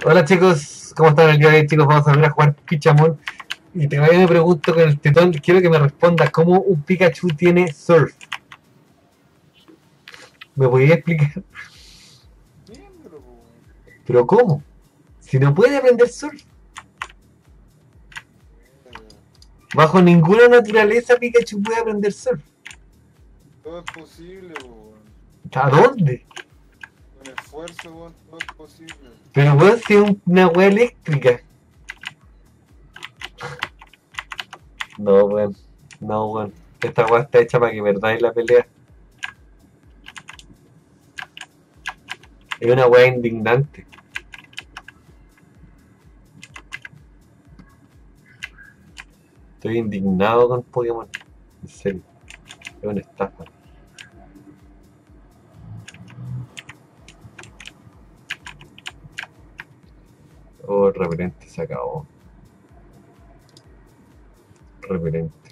Hola chicos, ¿cómo están el día de hoy chicos? Vamos a volver a jugar Pichamon. Y te me pregunto con el tetón, quiero que me respondas cómo un Pikachu tiene Surf. ¿Me podías explicar? Viéndolo, po, weón. ¿Pero cómo? Si no puede aprender Surf. Eh, Bajo ninguna naturaleza Pikachu puede aprender Surf. Todo es posible, po, weón. ¿A dónde? Con esfuerzo, weón, todo es posible. Pero weón, si es una wea eléctrica. No weón, no weón. Esta wea está hecha para que perdáis la pelea. Es una wea indignante. Estoy indignado con Pokémon. En serio, es una estafa. Oh, el repelente se acabó. Repelente.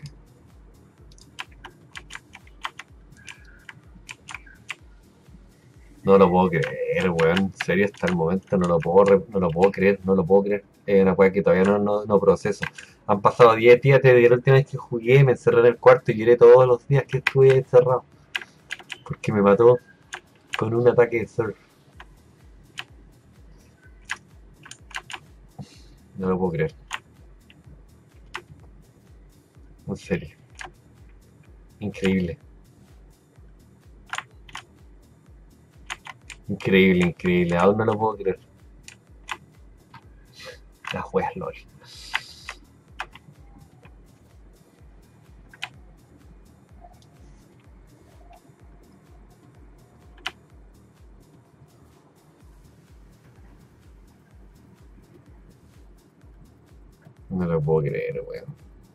No lo puedo creer, weón. En serio, hasta el momento no lo puedo, no lo puedo creer, no lo puedo creer. Es una weá que todavía no proceso. Han pasado 10 días desde la última vez que jugué, me encerré en el cuarto y lloré todos los días que estuve encerrado. Porque me mató con un ataque de surf. No lo puedo creer. En serio. Increíble. Increíble, increíble. Aún no lo puedo creer. Las weas LOL. No lo puedo creer, weón.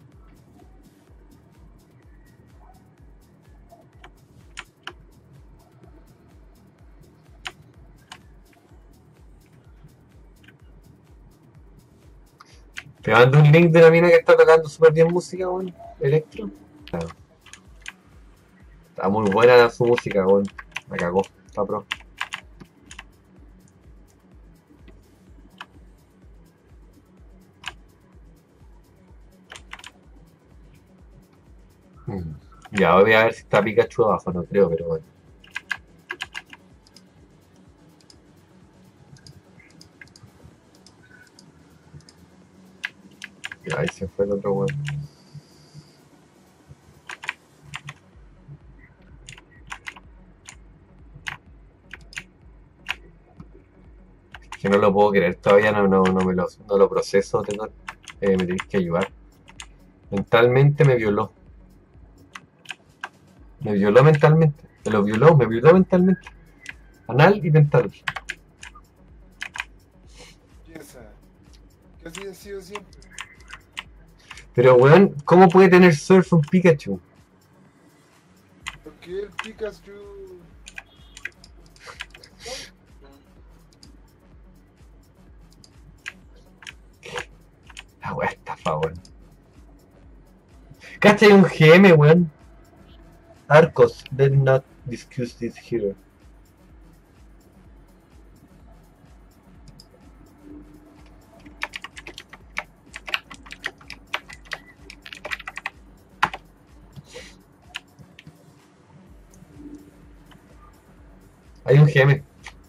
Te mando un link de la mina que está tocando súper bien música, weón. Electro. Claro. Está muy buena su música, weón. Me cagó. Está pro. Mm. Ya voy a ver si está Pikachu abajo, no creo, pero bueno. Ya, ahí se fue el otro weón. Que no lo puedo creer, todavía no lo proceso, me tenéis que ayudar. Mentalmente me violó. Me violó mentalmente. Me violó mentalmente. Anal y mental. Piensa, que así ha sido siempre. Pero weón, ¿cómo puede tener surf un Pikachu? Porque el Pikachu. Surf, weón. La weá estafa, weón. ¿Cachai un GM, weón? Arcos, did not discuss this here. Hay un GM.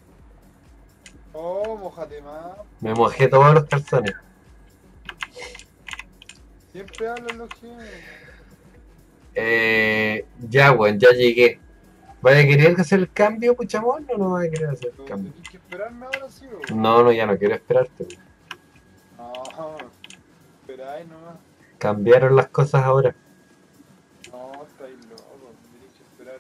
Oh, mojate más, Me po, mojé weón. todos los calzones. Siempre hablan los genes, po. Ya, weón, ya llegué. ¿Vaya a querer hacer el cambio, Puchamón, o no vaya a querer hacer el Pero cambio? tenéis que esperarme ahora, sí, po, weón. No, no, ya no quiero esperarte, weón. No, esperáis nomás. Cambiaron las cosas ahora. No, estáis locos. Tenéis que esperar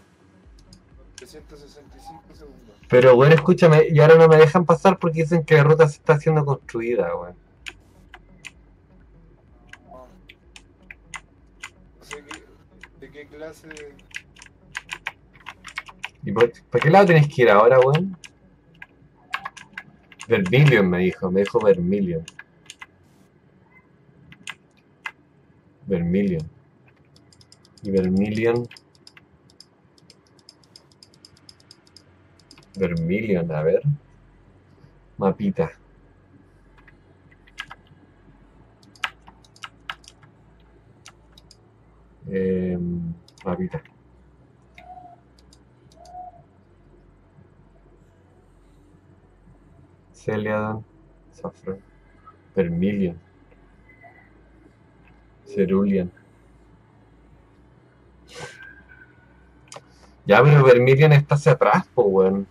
365 segundos. Pero, weón, escúchame, y ahora no me dejan pasar porque dicen que la ruta se está haciendo construida, weón. No, no sé de qué clase. ¿Y por qué lado tenés que ir ahora, weón? Vermilion me dijo Vermilion. Vermilion. Y Vermilion. Vermilion, a ver. Mapita. Eh, Mapita. Celiadan, Saffron, Vermilion, Cerulean. Ya, pero Vermilion está hacia atrás, po, weón.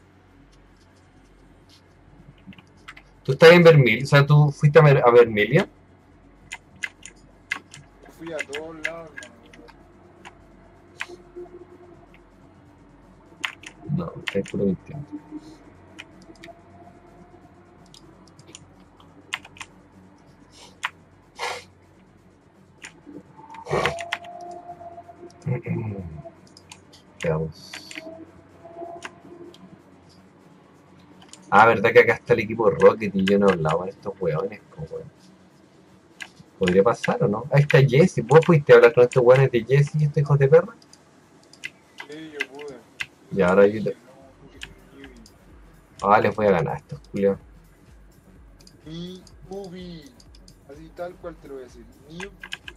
Tú estás en Vermilion, o sea, tú fuiste a Vermilion. Yo fui a todos lados, hermano. No, estás puro mintiendo. Veamos. Ah, verdad que acá está el equipo Rocket y yo no hablaba de estos weones, po, weón. ¿Podría pasar o no? Ahí está Jesse. ¿Vos fuiste a hablar con estos weones de Jesse y estos hijos de perra? Sí, yo pude. Y Yo ahora le yo dije, no, tú quieres Newbie. Ah, les voy a ganar a estos culiados. Newbie. Así tal cual te lo voy a decir. Newbie.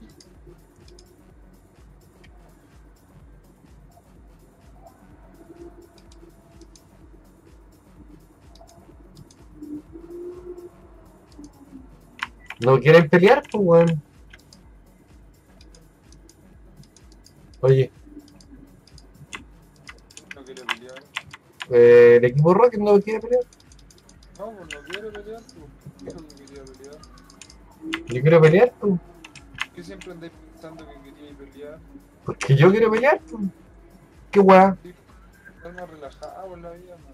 ¿No quieren pelear, pues, weón? Oye, No quiere pelear. el equipo Rocket no quiere pelear. No, pues no quiere pelear, pues. Dijo que quería pelear. Yo quiero pelear, pues. ¿Qué siempre andáis pensando que quería pelear? Porque yo quiero pelear, pues. Qué weá. Sí, estar más relajado en la vida, mano.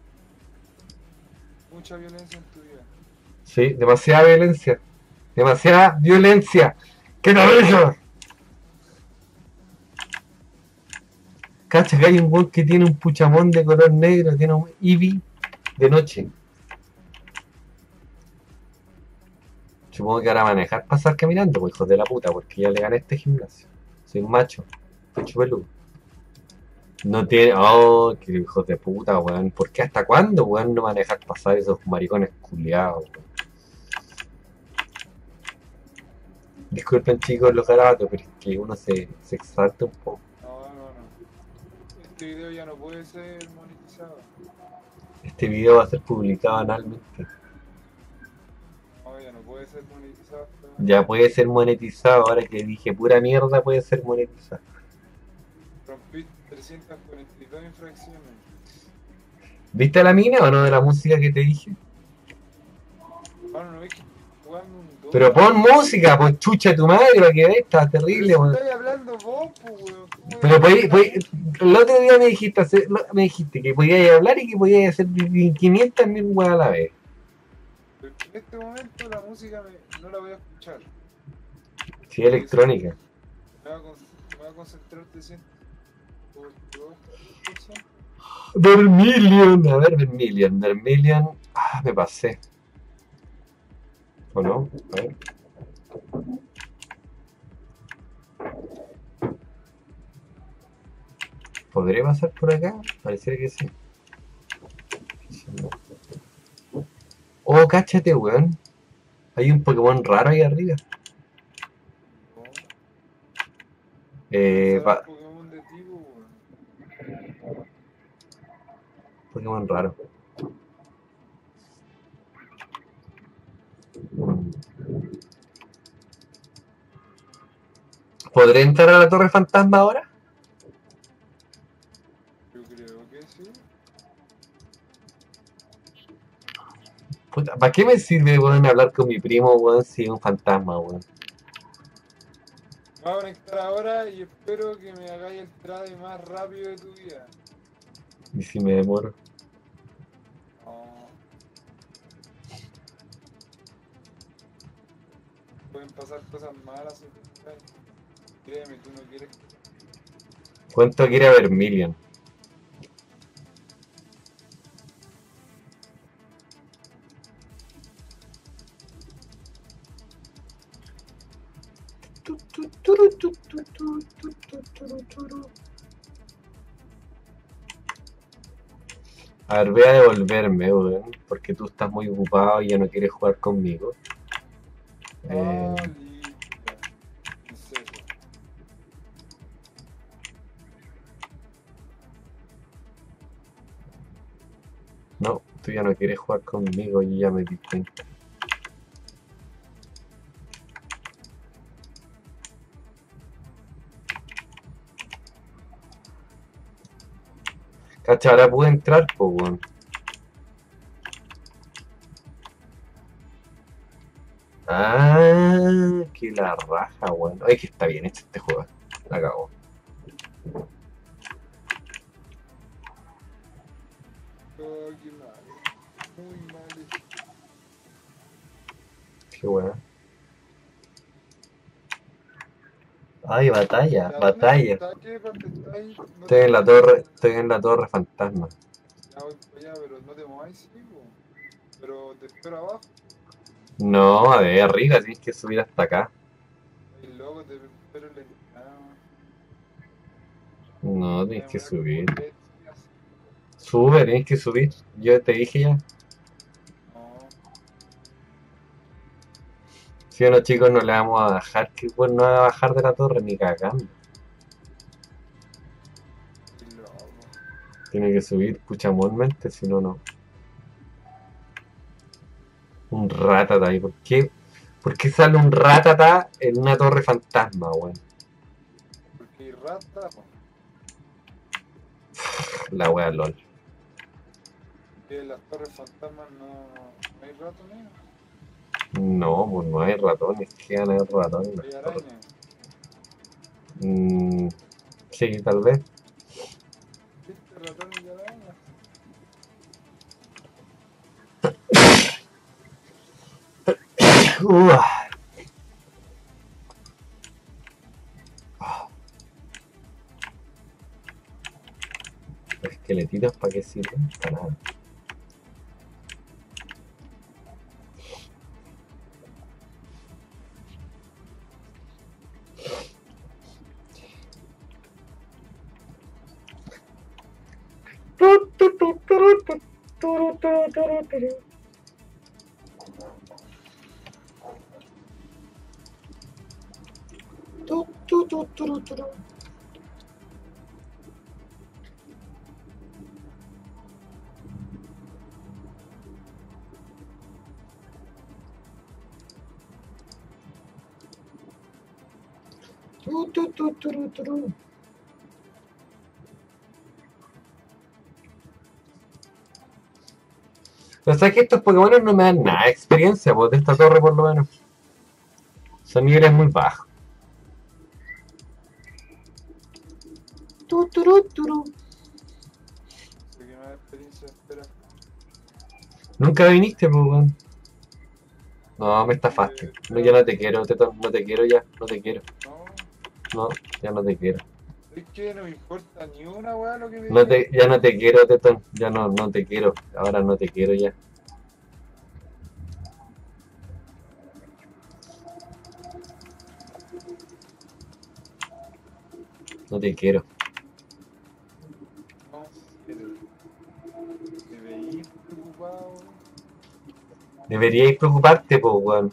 Mucha violencia en tu vida. Sí, demasiada violencia. Demasiada violencia. ¡Qué cabeza! Cacha que hay un weón que tiene un puchamón de color negro, tiene un Eevee de noche. Supongo que ahora manejar pasar caminando, pues hijos de la puta, porque ya le gané este gimnasio. Soy un macho, pecho peludo. No tiene. Oh, qué hijos de puta, weón. ¿Por qué hasta cuándo, weón, no manejar pasar esos maricones culiados, weón? Disculpen, chicos, los garabatos, pero es que uno se exalta un poco. No, no, no. Este video ya no puede ser monetizado. Este video va a ser publicado anualmente. No, ya no puede ser monetizado. Ya puede ser monetizado, ahora que dije pura mierda puede ser monetizado. Rompí 342 infracciones. ¿Viste la mina o no de la música que te dije? Mano, no ves que jugando un 2. Pero pon música, pues chucha tu madre, para que veas, está terrible, Pero si weón. estáis hablando vos, pues, weón. Pero el otro día me dijiste que podías hablar y que podías hacer 500 mil weas a la vez. Pero en este momento la música no la voy a escuchar. Sí, electrónica. Me va a concentrar 300 por 2%. Vermilion, a ver, Vermilion. Ah, me pasé. ¿O no? A ver. ¿Podré pasar por acá? Pareciera que sí. Oh, cáchate, weón. Hay un Pokémon raro ahí arriba. No, Eh, será un pa- Pokémon de tipo, weón. Pokémon raro. ¿Podré entrar a la Torre Fantasma ahora? Yo creo que sí. Puta, ¿para qué me sirve, weón, hablar con mi primo, weón, si es un fantasma, weón? Me voy a conectar ahora y espero que me hagáis el trade más rápido de tu vida. Y si me demoro. No. Pueden pasar cosas malas si te traes. Créeme, tú no quieres. ¿Cuánto quiere Vermilion? A ver, voy a devolverme, weón, porque tú estás muy ocupado y ya no quieres jugar conmigo. Ah, listo. En serio. Tú ya no quieres jugar conmigo, yo ya me di cuenta. Cacha, ahora pude entrar, pues, weón. Ah, que la raja, weón. Ay, que está bien hecho este juego. La cago. Oh, qué mal. Muy mal. Qué weón. Ay, batalla, ¿Ya dónde batalla. está? ¿Qué parte está ahí? No Estoy te en la mueves. torre, estoy en la torre fantasma. Ya voy para allá, pero no te mueves, sí, po. Pero te espero abajo. No, a ver, arriba, tienes que subir hasta acá. Ay, loco, te espero en la entrada. No, Me tienes que demora como subir. 3 días. Sube, tienes que subir. Yo te dije ya. No, Si a los chicos no le vamos a bajar, que pues no va a bajar de la torre ni cagando. qué loco. Tiene que subir puchamolmente, si no, no. Un ratata ahí. ¿Por qué sale un ratata en una torre fantasma, weón? Porque hay rata, po. La wea LOL. Que en las torres fantasmas no hay ratones. No, pues no hay ratones. ¿Qué van a haber ratones en las Hay torres? arañas. Mm, sí, tal vez. ¿Viste ratones y arañas? Uah. Los esqueletitos, ¿para qué sirven? Para nada. Pero sabes que estos Pokémon no me dan nada de experiencia, pues de esta torre por lo menos. Son niveles muy bajos. Porque más experiencia espera. Nunca viniste, pues, weón. No, me estafaste. No, ya Pero no te quiero, Tetón. No te quiero ya. No te quiero. no, No, ya no te quiero. es que no me importa ni una weá lo que me No digan. te, ya no te quiero, Tetón. Ya no, no te quiero. Ahora no te quiero ya. No te quiero. No, pero te veís preocupado, weón. Deberíais preocuparte, pues, weón.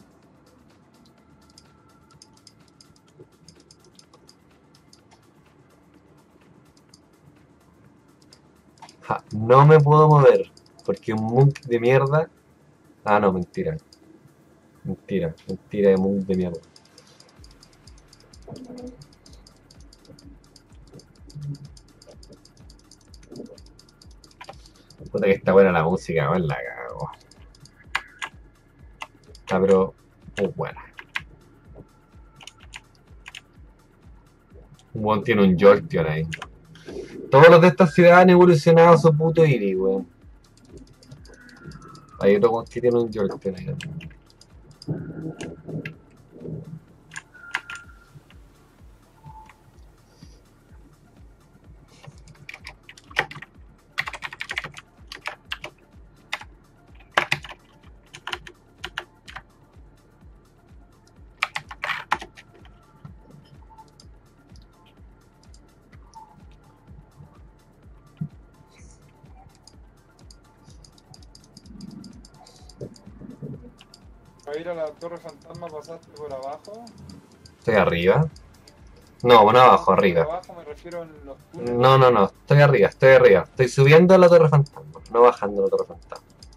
Ja, no me puedo mover. Porque un Munk de mierda. Ah, no, mentira. Mentira. Mentira de Munk de mierda. Puta que está buena la música, weón. La cago. Está, pero muy buena. Un weón tiene un Jolteon ahí. Todos los de esta ciudad han evolucionado a su puto Eevee, weón. Hay otro weón que tiene un Jolteon ahí. Para ir a la torre fantasma pasaste por abajo. Estoy arriba. No, bueno, abajo, Por arriba. abajo me refiero en los túneles. No, no, no. Estoy arriba, estoy arriba. Estoy subiendo a la torre fantasma. No bajando a la torre fantasma.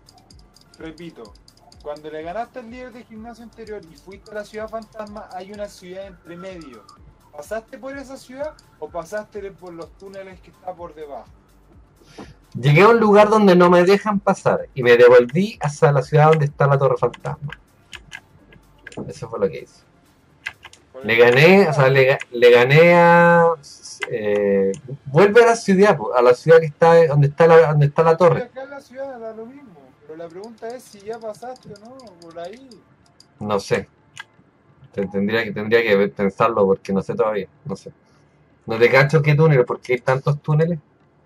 repito, cuando le ganaste al líder de gimnasio anterior y fuiste a la ciudad fantasma, hay una ciudad entre medio. ¿Pasaste por esa ciudad o pasaste por los túneles que está por debajo? Llegué a un lugar donde no me dejan pasar y me devolví hacia la ciudad donde está la Torre Fantasma. Eso fue lo que hice. Por Le el gané, o sea, lado. le gané a... vuelve a la ciudad, po, a la ciudad que está donde está la Sí, torre. acá en la ciudad da lo mismo, pero la pregunta es si ya pasaste o no, por ahí. No sé. Tendría que pensarlo porque no sé todavía. No sé. No te cacho qué túneles, porque hay tantos túneles.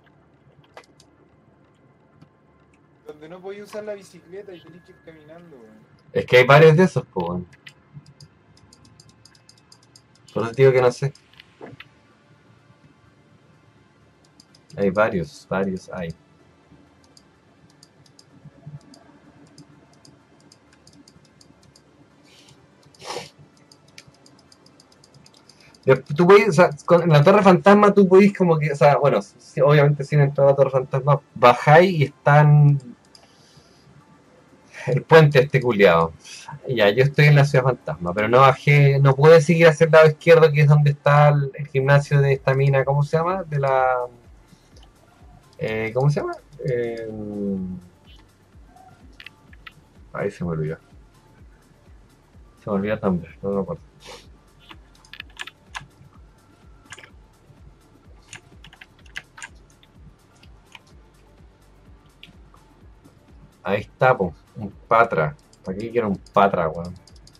Donde no podías usar la bicicleta y tenés que ir caminando, weón. Es que hay varios de esos, pues. Bueno. Por eso digo que no sé. Hay varios hay. Tú puedes, o sea, en la Torre Fantasma tú podés como que, o sea, bueno, obviamente sin entrar a la Torre Fantasma, bajáis y están el puente este culiado. Ya, yo estoy en la Ciudad Fantasma, pero no bajé, no pude seguir hacia el lado izquierdo, que es donde está el gimnasio de esta mina, ¿cómo se llama? De la... ¿cómo se llama? Ahí se me olvidó. Se me olvidó el nombre, no me acuerdo. Ahí está, po, un patra. ¿Para qué quiero un patra, weón?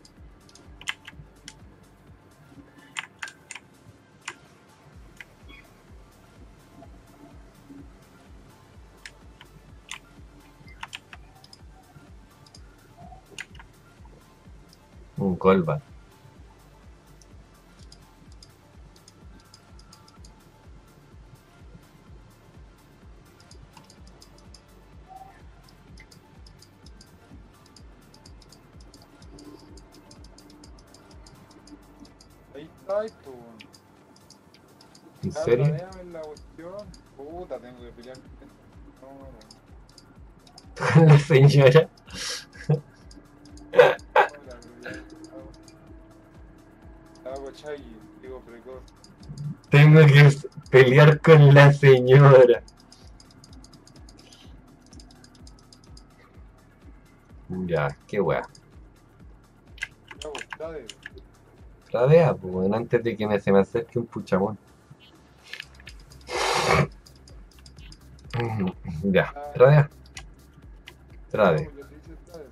Un Golbat. Ahí está esto, weón. ¿En Ya, serio? planeame la cuestión. Puta, tengo que pelear con esto. No, Con la señora. hola, pero ya. Hago Chaggy, digo precoz. Tengo que pelear con la señora. Ya, qué weá. Ya, pues, dale. Tradea, pues, weón, antes de que se me acerque un puchamón. Ya, tradea, No, trade. pues ya te dice dale.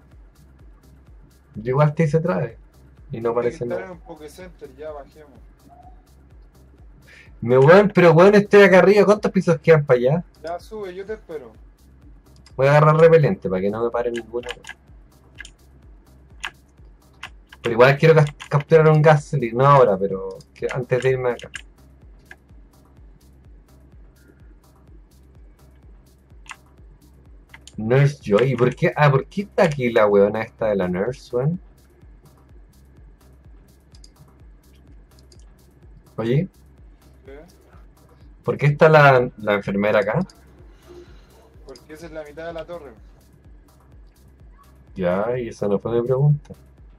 Yo igual te hice trade. Y no Tiene que parece estar nada. en un Pokécenter, ya bajemos. Me weón, pero weón, estoy acá arriba. ¿Cuántos pisos quedan para allá? Ya sube, yo te espero. Voy a agarrar repelente para que no me pare ninguna. Pero igual quiero capturar un Gastly, no ahora, pero antes de irme acá. Nurse Joy, ¿y por qué? Ah, ¿por qué está aquí la weona esta de la Nurse, weón? Oye, ¿Eh? ¿por qué está la enfermera acá? Porque esa es la mitad de la torre. Ya, y esa no fue mi pregunta.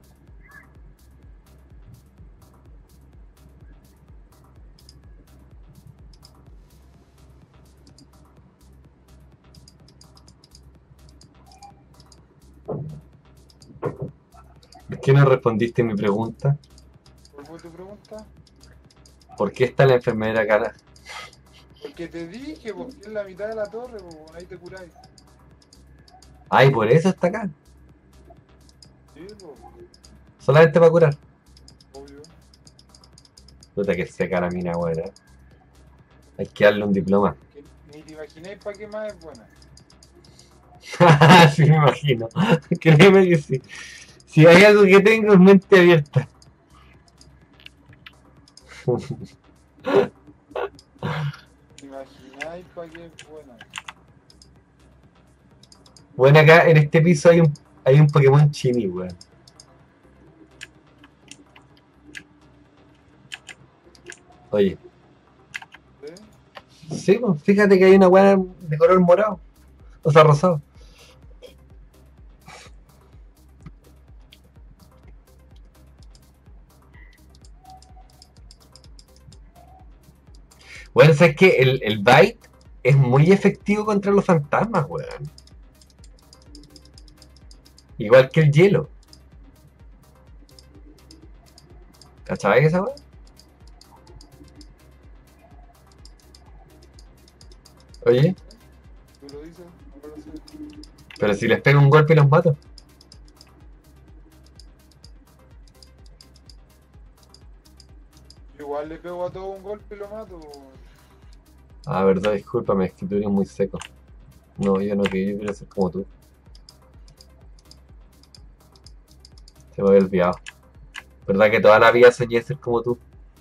¿Por qué no respondiste mi pregunta? ¿Cuál fue tu pregunta? ¿Por qué está la enfermera acá? Porque te dije, porque es la mitad de la torre, pues, ahí te curáis. Ay, por eso está acá. Sí, pues, Solamente para curar. obvio. Puta que seca la mina, weón. Hay que darle un diploma. Que ni te imagináis para qué más es buena. Sí, me imagino. Créeme que sí. Si hay algo que tengo es mente abierta. ¿Te imagináis para qué es buena? Bueno, acá en este piso hay un Pokémon Chini, weón. Oye, ¿Sí? sí, pues, fíjate que hay una weá de color morado. O sea, rosado. Bueno, sabes que el Bite es muy efectivo contra los fantasmas, weón. Igual que el hielo. ¿Cachai esa weón? Oye, Tú lo dices, no lo sé. pero si les pego un golpe los mato. Yo igual le pego a todo un golpe y lo mato. Ah, verdad, discúlpame, es que tú eres muy seco. No, yo no quiero, yo quiero ser como tú. Se me había olvidado. ¿Verdad que toda la vida soñé ser como tú?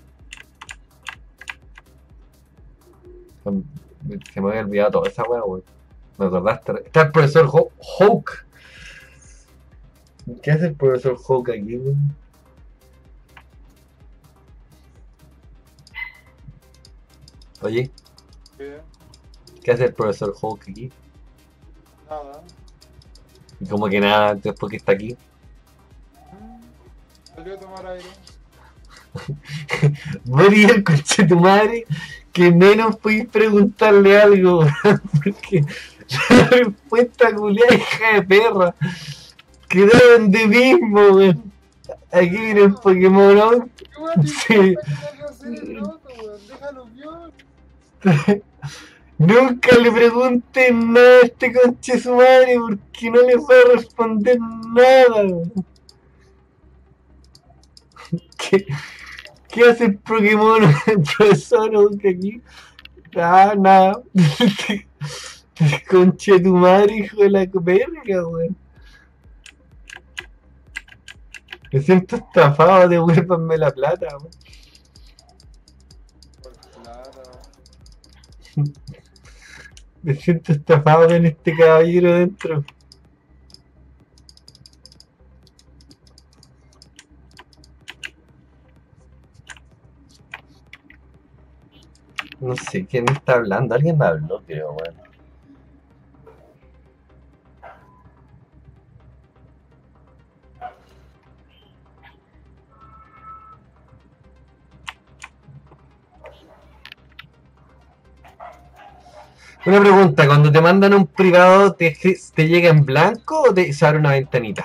Se me había olvidado toda esa weá, weón. ¿Me acordaste? Está el profesor Hawk. ¿Qué hace el profesor Hawk aquí, weón? Oye, ¿Qué? ¿qué hace el profesor Hawk aquí? Nada. Y como que nada, después que está aquí. Salió a tomar aire. Vos eres el coche de tu madre que menos podéis preguntarle algo, weón, porque la respuesta culiada hija de perra. Quedaron de mismo, weón. Aquí viene el Pokémon, ¿no? ¿Qué weón te Sí. importa que vaya a hacer el roto, weón? Déjalo bien. Nunca le pregunten nada a este conche su madre porque no les va a responder nada, weón. ¿Qué, ¿Qué hace el Pokémon, el profesor Oak aquí? Ah, nada. Conche tu madre, hijo de la verga, weón. Me siento estafado, devuélvanme la plata, weón. Por plata. Me siento estafado en este caballero dentro. No sé quién me está hablando. Alguien me habló, creo, weón. Una pregunta, cuando te mandan un privado, ¿te llega en blanco o se abre una ventanita?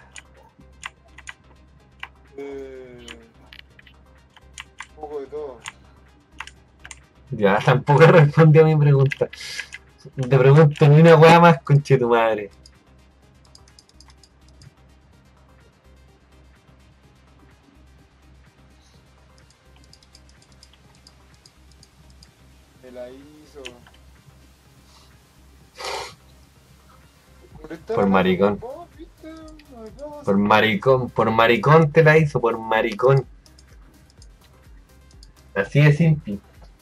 Un poco de todo. Ya, tampoco respondió a mi pregunta. Te pregunto ni una weá más, conche tu madre. Me la hizo. Por maricón. Vos, ¿viste? No, Por maricón te la hizo, por maricón. Así de simple.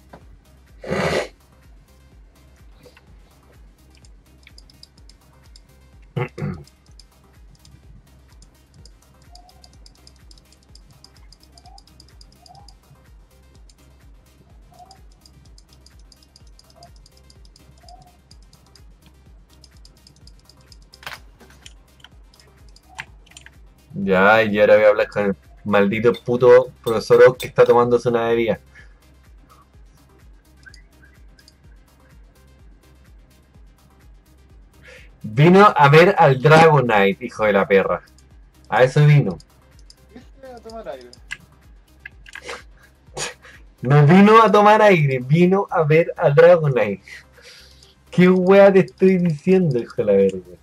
Ya, y ahora voy a hablar con el maldito puto profesor Oak que está tomándose una bebida. Vino a ver al Dragonite, hijo de la perra. A eso vino. ¿viste? A tomar aire. No vino a tomar aire, vino a ver al Dragonite. ¿Qué wea te estoy diciendo, hijo de la verga?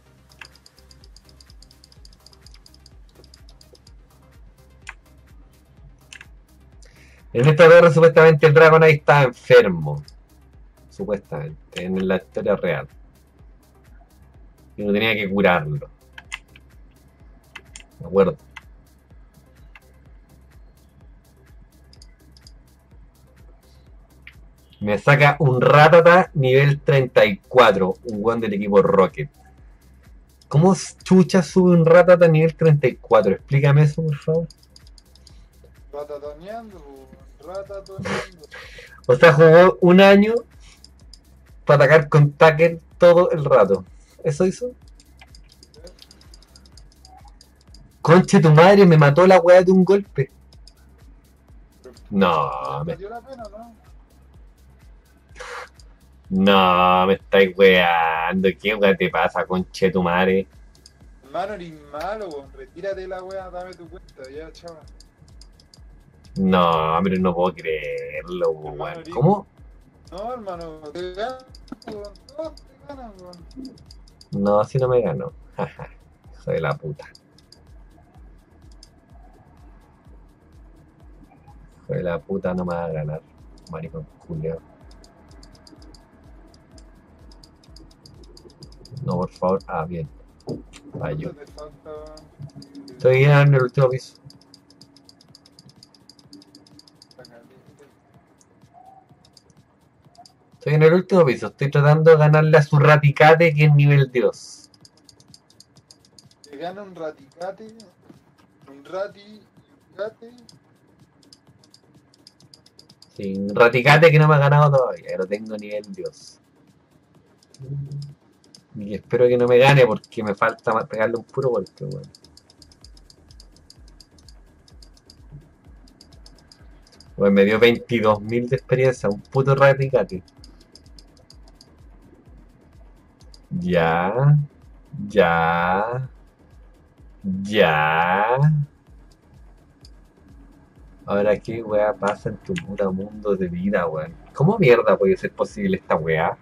En esta guerra supuestamente el Dragonite estaba enfermo. Supuestamente, en la historia real. Y uno tenía que curarlo. Me acuerdo. Me saca un Ratata nivel 34, un guan del equipo Rocket. ¿Cómo chucha sube un Ratata nivel 34? Explícame eso, por favor. Ratatoneando, ratatoneando. O sea, jugó un año para atacar con Tackle todo el rato. ¿Eso hizo? Conche tu madre, me mató la weá de un golpe. No, ¿Valió la pena, no? No, me estáis weando. ¿Qué wea te pasa, conche tu madre? Hermano, eres malo, weón. Retírate de la wea, dame tu cuenta, ya, chaval. No, pero no puedo creerlo, Hermano, weón. eres... ¿Cómo? No, hermano, te ganan, weón. Todos te ganan, weón. No, si no me ganó. Jaja, hijo de la puta. Hijo de la puta no me va a ganar. Maricón Julio. No, por favor. Ah, bien. Fallo. ¿Cuánto te falta, weón? Estoy en el último piso. Estoy en el último piso. Estoy tratando de ganarle a su Raticate, que es nivel Dios. Te gana un raticate, un rati y un gate. Sí, un Raticate que no me ha ganado todavía. Lo tengo nivel Dios. Y espero que no me gane porque me falta pegarle un puro golpe, weón. Bueno, me dio 22.000 de experiencia, un puto Raticate. Ya, ya, ya. Ahora, ¿qué weá pasa en tu puta mundo de vida, weón? ¿Cómo mierda puede ser posible esta weá?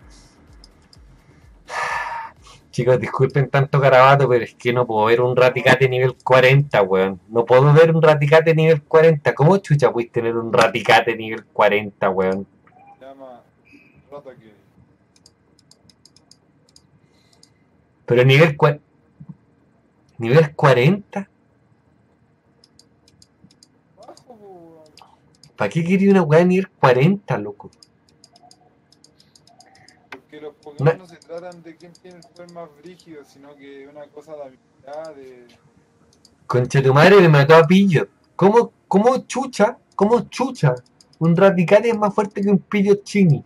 Chicos, disculpen tanto carabato, pero es que no puedo ver un Raticate nivel 40, weón. No puedo ver un Raticate nivel 40. ¿Cómo chucha puedes tener un Raticate nivel 40, weón? Se llama Rataque. Pero nivel 40. Bajo, po, weón. ¿Para qué quería una weá nivel 40, loco? Porque los No, Pokémon no se tratan de quién tiene el poder más brígido, sino que una cosa de habilidad, de... concha tu madre me mató a pillo. ¿Cómo chucha? Un Raticate es más fuerte que un pillo chini.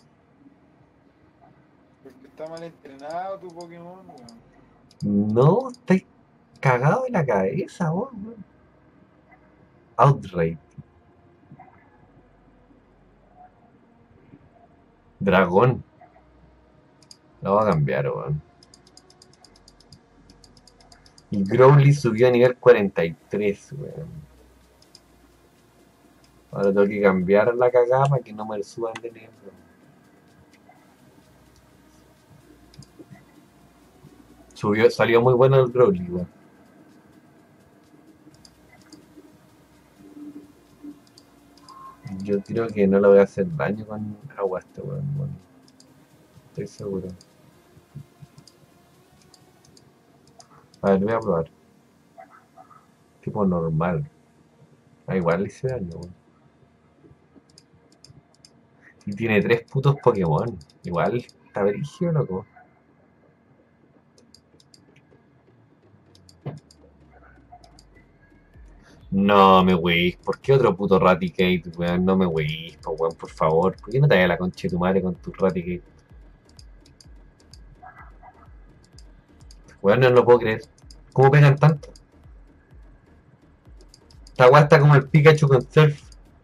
Porque está mal entrenado tu Pokémon, weón. No, estáis cagado en la cabeza, vos, weón. Outright. Dragón. Lo va a cambiar, weón. Y Growly subió a nivel 43, weón. Ahora tengo que cambiar la cagada para que no me suban de nivel, weón. Salió muy bueno el Growly, weón. Yo creo que no le voy a hacer daño con agua a este weón, weón. Estoy seguro. A ver, voy a probar. Tipo normal. Ah, igual le hice daño, weón. Y tiene 3 putos Pokémon. Igual está brígido, loco. No me weís. ¿Por qué otro puto Raticate, weón? No me weís, po, weón, por favor. ¿Por qué no te vayas a la concha de tu madre con tu Raticate? Weón, no lo puedo creer. ¿Cómo pegan tanto? Esta weá está como el Pikachu con Surf.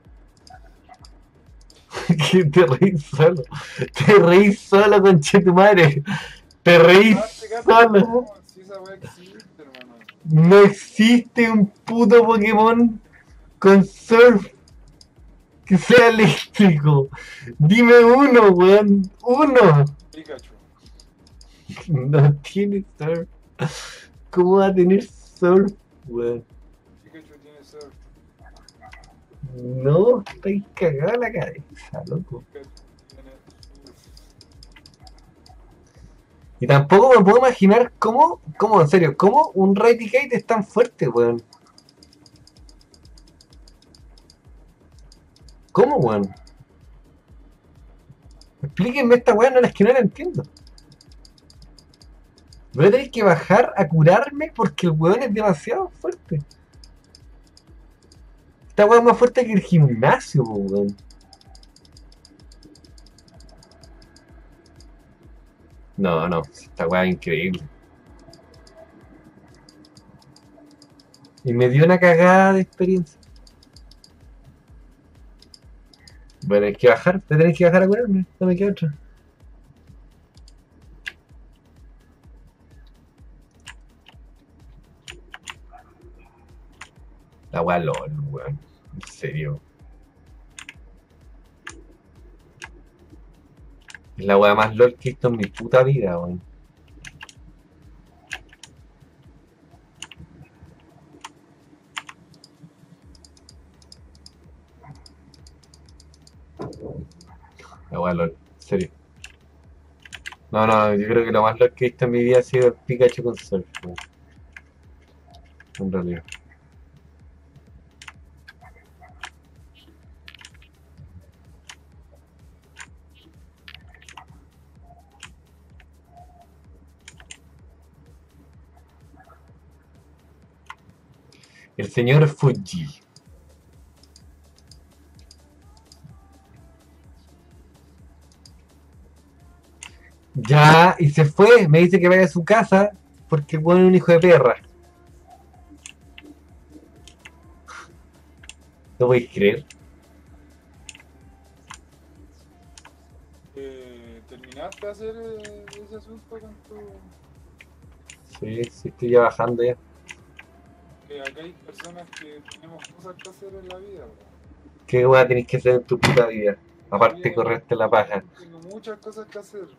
Que te reís solo. Te reís solo, concha de tu madre. Te reís solo. Pokémon, si esa weá existe, hermano. No existe un puto Pokémon con Surf que sea eléctrico. Dime uno, weón. Uno. Pikachu. No tiene surf. ¿Cómo va a tener surf, weón? Pikachu tiene surf. No, estoy cagada la cabeza, loco. Pikachu tiene surf. Y tampoco me puedo imaginar en serio, cómo un Raticate es tan fuerte, weón. ¿Cómo, weón? Explíquenme esta weón, no, es que no la entiendo. Voy a tener que bajar a curarme porque el weón es demasiado fuerte. Esta weón es más fuerte que el gimnasio, weón. No, no, esta weá es increíble. Y me dio una cagada de experiencia. Bueno, hay que bajar, te tenés que bajar a curarme, no me queda otra. La weá LOL, weón. En serio. Es la weá más LOL que he visto en mi puta vida, weón. La weá LOL. En serio. No, no, yo creo que lo más LOL que he visto en mi vida ha sido el Pikachu con Surf, weón. En realidad. El señor Fuji. Ya, y se fue. Me dice que vaya a su casa porque el weón es un hijo de perra. ¿No podéis creer? ¿Terminaste de hacer ese asunto con tu...? Sí, sí, estoy ya bajando ya. Que acá hay personas que tenemos cosas que hacer en la vida, bro. ¿Qué weá tenés que hacer en tu puta vida? A Aparte mí de correrte la paja. tengo muchas cosas que hacer.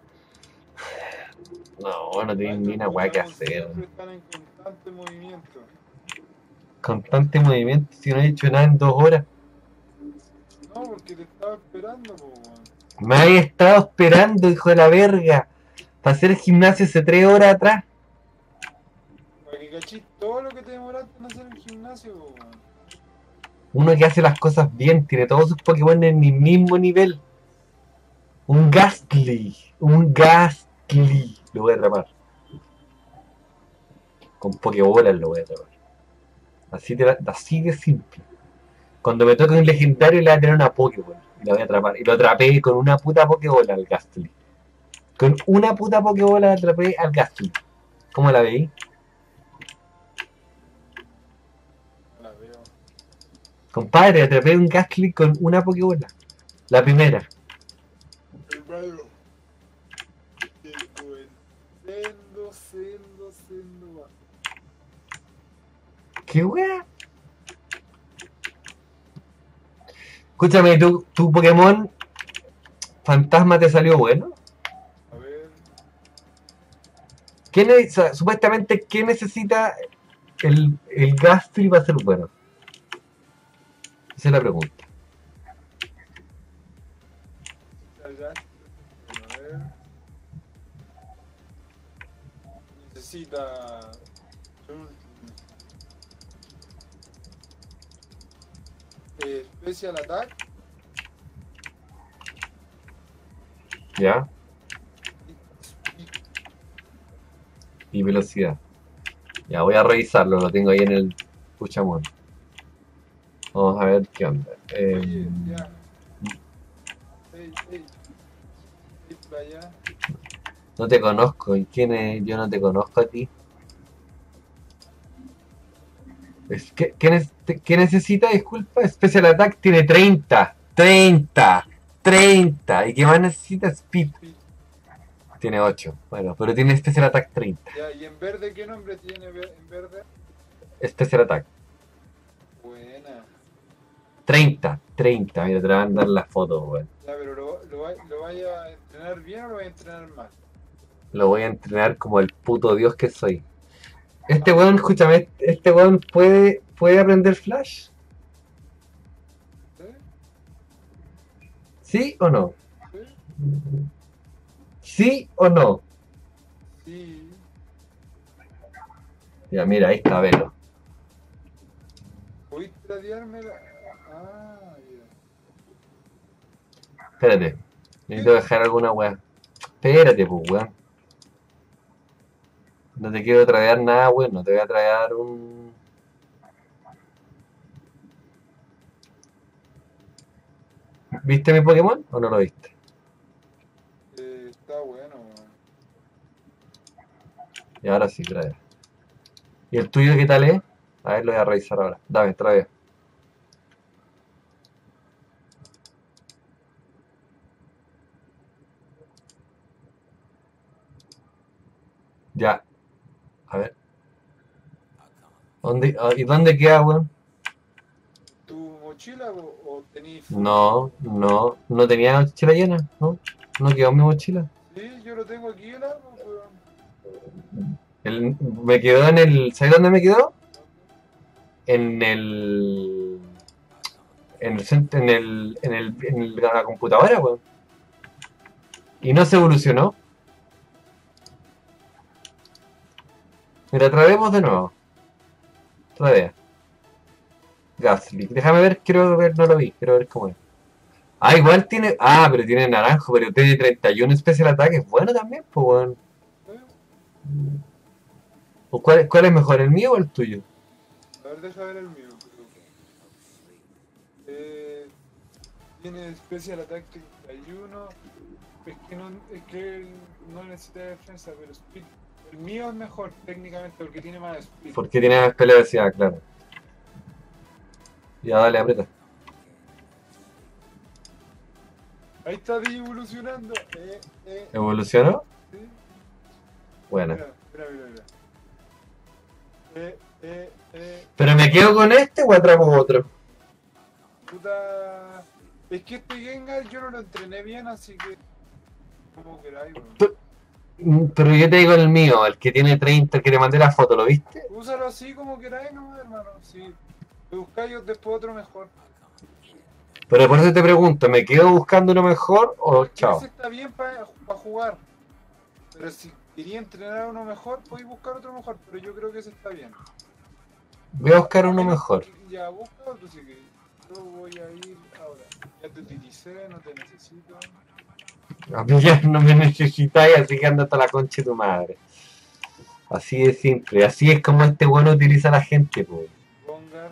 No, no tenés ni Nuestros una weá que Pokémon hacer. siempre están en constante movimiento. Constante movimiento, si no he hecho nada en 2 horas. No, porque te estaba esperando, po, weón. Me habéis estado esperando, hijo de la verga. Para hacer gimnasio hace 3 horas atrás. Para que cachis todo lo que te demoraste en hacer el gimnasio, po, weón. Uno que hace las cosas bien, tiene todos sus Pokémon en el mismo nivel. Un Gastly. Un Gastly. Lo voy a atrapar. Con Pokébolas lo voy a atrapar. Así de simple. Cuando me toque un legendario le voy a tener una Pokébola. Y la voy a atrapar. Y lo atrapé con una puta Pokébola al Gastly. Con una puta Pokébola atrapé al Gastly. ¿Cómo la veí? La veo. Compadre, atrapé un Gastly con una Pokébola. La primera. Hermano, tengo el sendo va. ¿Qué wea? Escúchame, ¿tu Pokémon fantasma te salió bueno? A ver, Supuestamente, ¿qué necesita el Gastly para ser bueno? Esa es la pregunta. salgaste. Bueno, a ver. Necesita. Special Attack ¿Ya? y Y velocidad. Ya, voy a revisarlo, lo tengo ahí en el Puchamón. Vamos a ver qué onda. oye, ya. Ey, ey, ey, para allá. No te conozco. ¿Y quién es? Yo no te conozco a ti. ¿Qué necesita? Disculpa. Special Attack tiene 30. 30. 30. ¿Y qué más necesita? Speed. Sí, Tiene 8. Bueno, pero tiene Special Attack 30. ya, ¿y en verde qué nombre tiene en verde? Special Attack. Buena. 30. 30. Mira, te la van a dar la foto, weón. Ya, pero lo vaya a entrenar bien o lo vaya a entrenar mal. Lo voy a entrenar como el puto dios que soy. Este Ah, weón, escúchame, este weón puede aprender Flash. ¿sí? ¿Sí o no? ¿Sí? ¿Sí o no? Sí. Ya, mira, ahí está, velo. ¿Pudiste radiarme la... Ah, ya. Espérate. Necesito dejar alguna weá. Espérate, pues, weón. No te quiero traer nada, weón. No te voy a traer un... ¿Viste mi Pokémon o no lo viste? Está bueno, weón. Y ahora sí, trae. ¿Y el tuyo qué tal es? A ver, lo voy a revisar ahora. Dame, trae. Ya. A ver. ¿Y dónde queda, weón? mochila o tenéis full? No tenía mochila llena, ¿no? No quedó en mi mochila. Sí, yo lo tengo aquí el arma, weón. Me quedó en el. ¿Sabes dónde me quedó? ¿Dónde? En el. En la computadora, weón. Y no se evolucionó. Mira, tratemos de nuevo. Otra vez. Gasly. Déjame ver, quiero ver, no lo vi. Quiero ver cómo es. Ah, igual tiene. Ah, pero tiene naranjo, pero tiene 31 especial ataques. Bueno también, pues, weón. ¿Eh? ¿O cuál es mejor, el mío o el tuyo? A ver, deja ver el mío. Eh, tiene Special Attack 31. Es que no necesita defensa, pero Speed. El mío es mejor técnicamente porque tiene más Speed. Porque tiene más velocidad, claro. Ya, dale, aprieta. Ahí está evolucionando. ¿Evolucionó? Sí. Bueno. Mira. ¿Pero me quedo con este o atrapo otro? Puta. Es que este Gengar yo no lo entrené bien, así que. Como queráis, weón. Pero yo te digo el mío, el que tiene 30, el que te mandé la foto, ¿lo viste? Úsalo así como queráis, no, hermano. Si buscáis después otro mejor. Pero por eso te pregunto, ¿me quedo buscando uno mejor o chao? Ese está bien para jugar. Pero si quería entrenar uno mejor, podéis buscar otro mejor. Pero yo creo que ese está bien. Voy a buscar A uno menos mejor. que ya busca otro si queréis. Yo voy a ir ahora. Ya te utilicé, no te necesito. A mí ya no me necesitáis, así que anda hasta la concha de tu madre. Así de simple, así es como este bueno utiliza a la gente, pues. Gongar.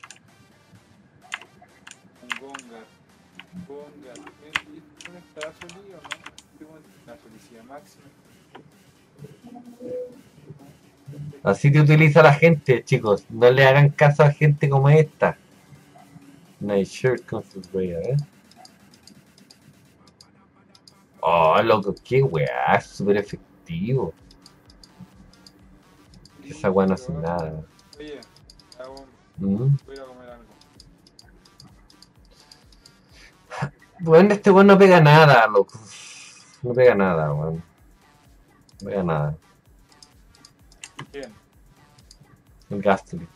Gongar. Gongar. ¿Este no estará feliz o no? Tengo la felicidad máxima. Así te utiliza la gente, chicos. No le hagan caso a gente como esta. Nice shirt, concentrate, ¿eh? Oh, loco, qué weá, súper efectivo. Esa weá no hace nada. Oye, ¿Mm? voy a ir a comer algo. Bueno, este weón no pega nada, loco. No pega nada, weón. No pega nada. Bien. El Gastly.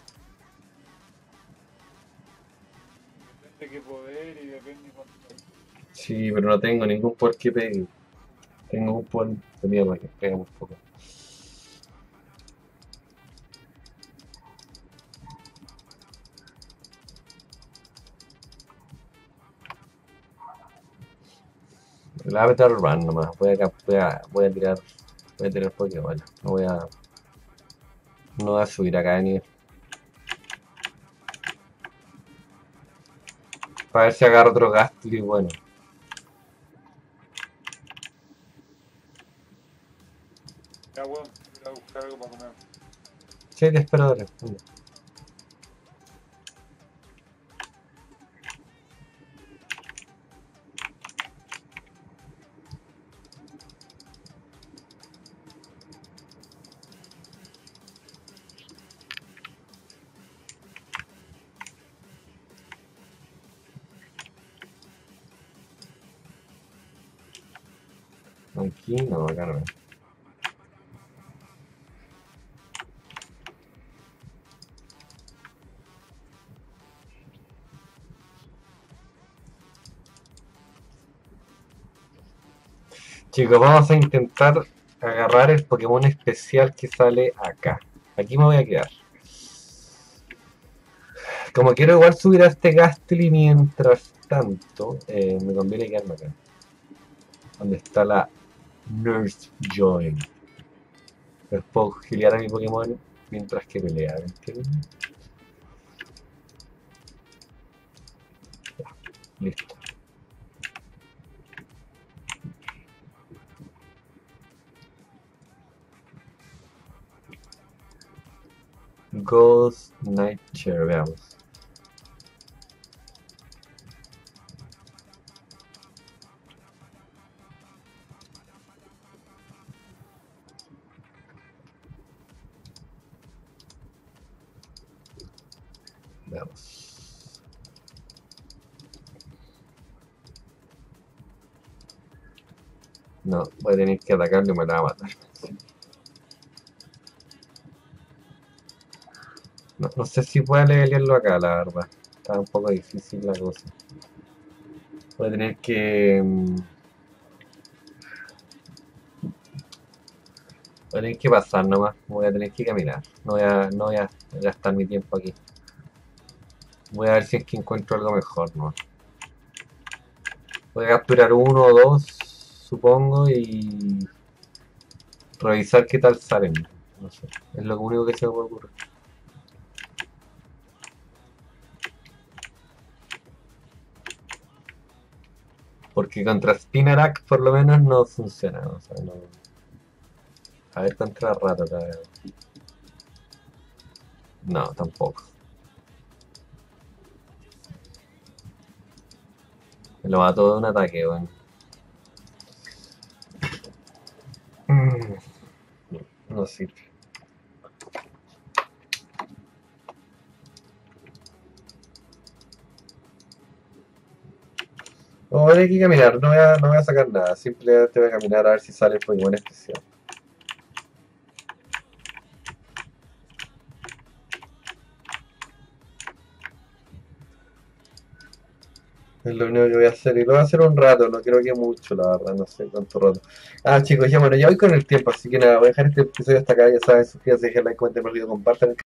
Depende qué poder y depende cuánto. Sí, pero no tengo ningún por qué pegue. Tengo un por de mierda que pega muy poco. El Avatar Run nomás. Voy a tirar Pokémon. No voy a subir acá de nivel. Para ver si agarro otro Gastly bueno. Ya, weón, voy a buscar algo para comer. Sí, te espero ahora. Aquí no, acá no. Chicos, vamos a intentar agarrar el Pokémon especial que sale acá. Aquí me voy a quedar. Como quiero igual subir a este Gastly mientras tanto, me conviene quedarme acá. Donde está la Nurse Joy. Después puedo giliar a mi Pokémon mientras que pelea, ¿me entienden? Ya, listo. Ghost Nightshare, veamos. Veamos. No, voy a tener que atacarlo y me la va a matar. No, no sé si pueda levelearlo acá, la verdad. Está un poco difícil la cosa. Voy a tener que... voy a tener que pasar nomás. Voy a tener que caminar. No voy a gastar mi tiempo aquí. Voy a ver si es que encuentro algo mejor, ¿no? Voy a capturar uno o dos, supongo, y revisar qué tal salen. No sé. Es lo único que se me puede ocurrir. Porque contra Spinarak por lo menos no funciona. O sea, no... A ver contra Ratata. No, tampoco. Me lo mató de un ataque, weón. No sirve. Voy a tener que caminar, no voy a sacar nada. Simplemente voy a caminar a ver si sale el Pokémon especial. Es lo único que voy a hacer. Y lo voy a hacer un rato, no creo que mucho, la verdad, no sé cuánto rato. Ah, chicos, ya bueno, ya voy con el tiempo, así que nada, voy a dejar este episodio hasta acá. Ya saben, suscríbanse, dejen like, comenten el video, compartan.